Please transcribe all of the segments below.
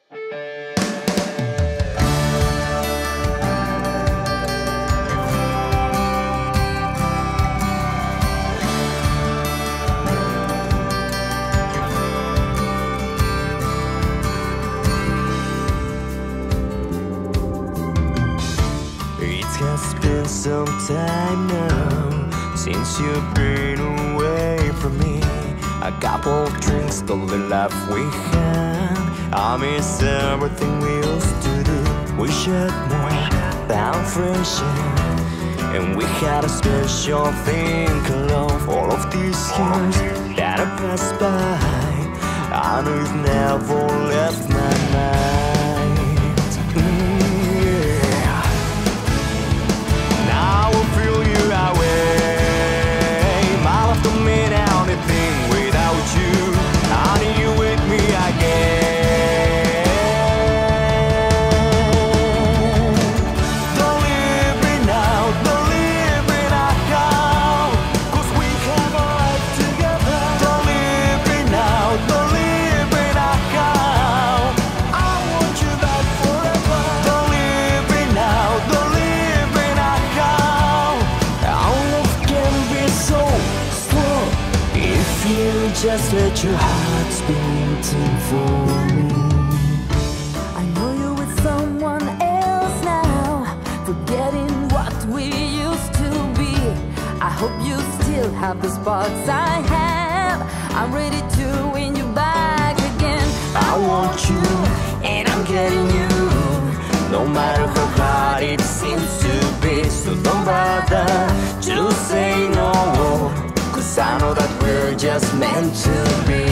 It has been some time now since you've been away from me. A couple of drinks, the life we had. I miss everything we used to do. We shared more than friendship, and we had a special thing called all of these years that have passed by. I know you've never left my mind. Just let your heart beating for me. I know you're with someone else now, forgetting what we used to be. I hope you still have the sparks I have. I'm ready to win you back again. I want you, and I'm getting you, no matter how hard it seems to be. So don't bother to say no, 'cause I know that we're just meant to be.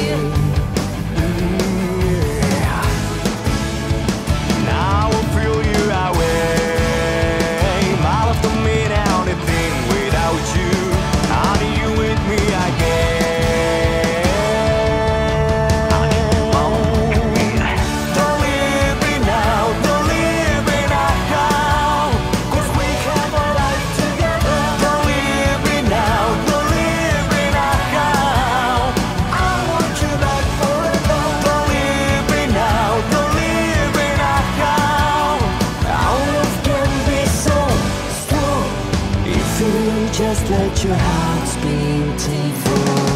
Now I feel you away. My life don't mean anything without you. I need you with me again. Don't leave me now, don't leave me now, 'cause we have a life together. Don't leave me now, don't leave me now. I want you back forever. Don't leave me now, don't leave me now. Our love can be so strong if you just let your heart beat for